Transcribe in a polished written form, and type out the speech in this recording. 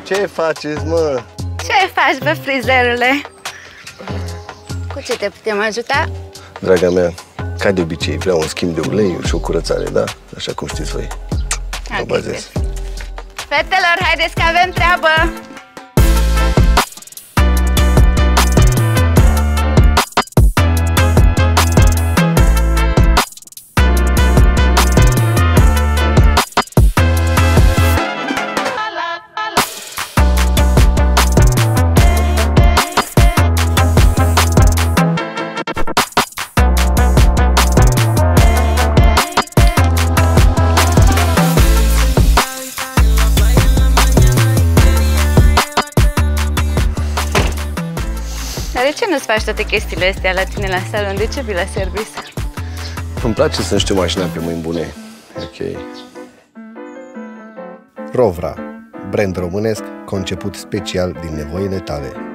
Ce faceți, mă? Ce faci, bă, frizerule? Cu ce te putem ajuta? Draga mea, ca de obicei, vreau un schimb de uleiuri și o curățare, da? Așa cum știți voi. Mă bazez. Fetelor, haideți că avem treabă! Dar de ce nu-ți faci toate chestiile astea la tine la salon? De ce vii la service? Îmi place să-mi știu mașina pe mâini bune. Ok. Rovra, brand românesc conceput special din nevoile tale.